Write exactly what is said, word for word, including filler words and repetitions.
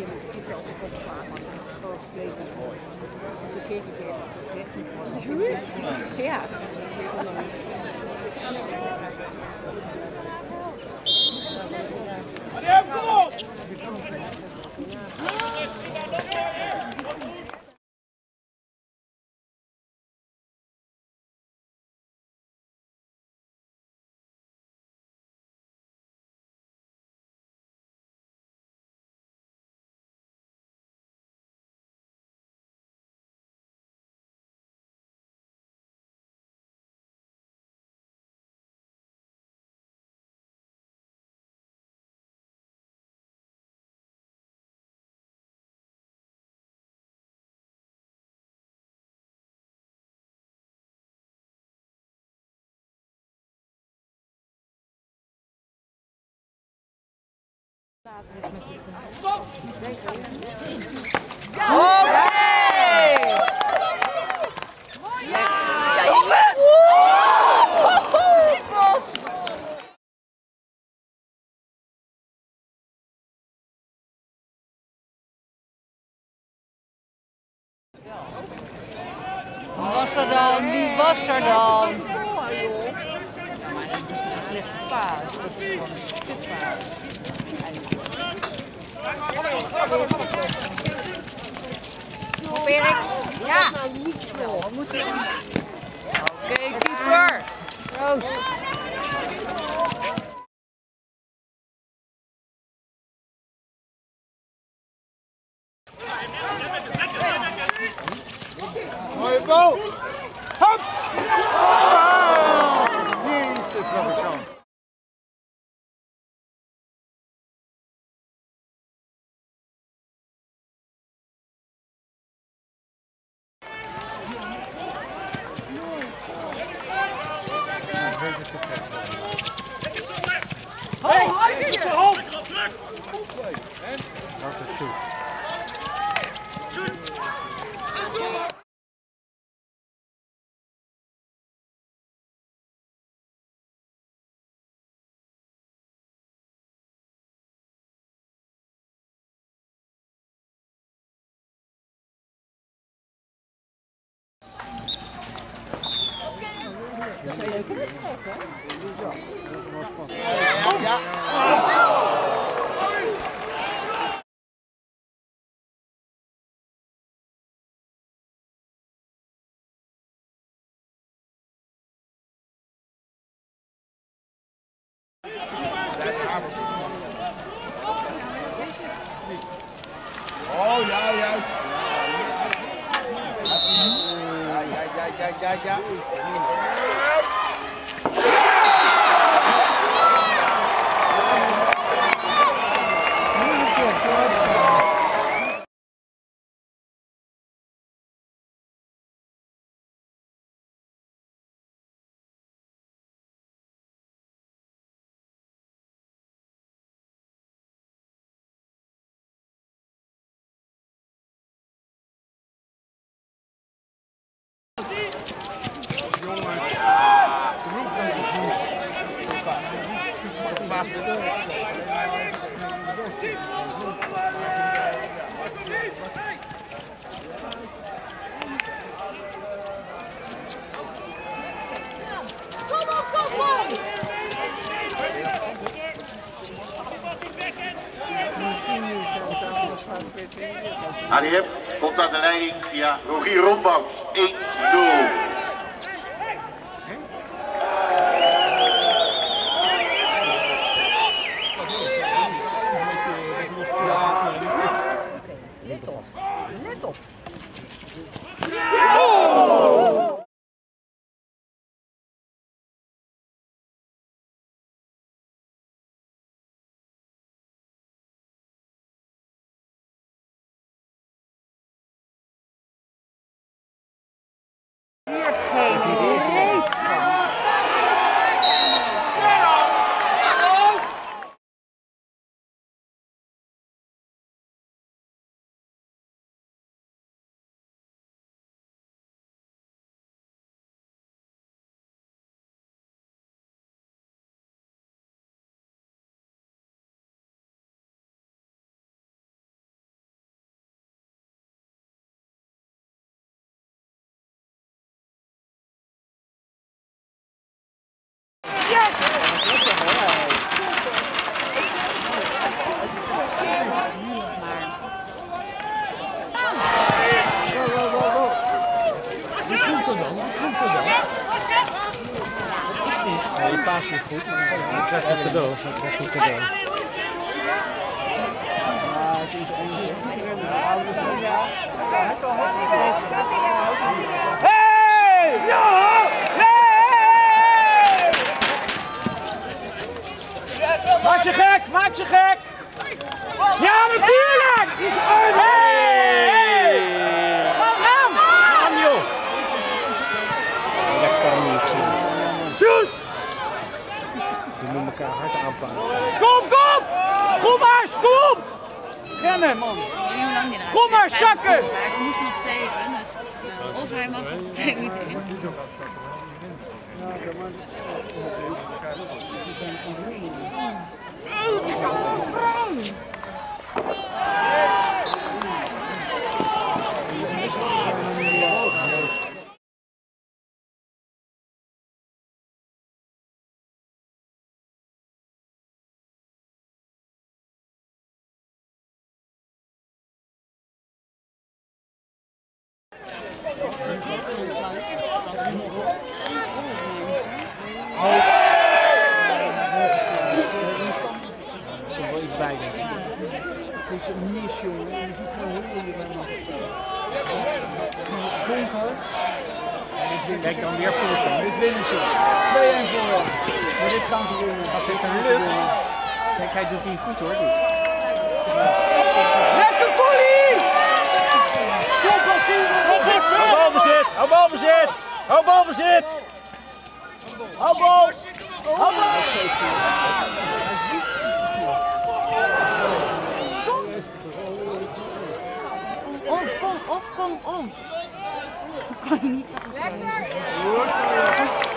Ja. Kom op! Stop! Oké! Ja, jongens! Bos! Wie was er dan? Wie was er dan? Ja, maar dat is een slechte paas. Dat is gewoon een kutpaas. Op Erik. Ja. Nou, wat moet je doen? Oké, keeper. Roos. Mooie bal! Hop! Hey, hey, op! Dat is goed. Dat is een leuke wedstrijd, hè? Ja. Oh ja, juist. Ja, ja, ja, ja, ja, ja. H D F komt aan de leiding via Rogier Rombouts. één nul. Let op. Let op. goed, maar het is echt een cadeau. Het is echt een cadeau. Hey! Ja! Nee! Maak je gek, maak je gek! Ja, natuurlijk! Hey! Kom, kom! Kom, joh! Dat kan niet. Shoot! We moeten elkaar hard aanpakken. Kom, kom! Kom maar, kom! Rennen, man! Kom maar, zakken! Ik moest nog zeven, dus uh, of hij mag of twee niet in. Het is een mis, jongen. Je ziet gewoon hoe je bent. Donker. Kijk dan weer voor. Dit winnen ze. twee-een voor hem. Maar dit gaan ze winnen. Als dit gaan ze winnen. Kijk, hij doet niet goed hoor. Dit. Lekker Polly! Hou balbezit! Hou balbezit! Hou balbezit! Hou bal! Hou bal! Om, kom, op, kom, om. Ik kan je niet zeggen.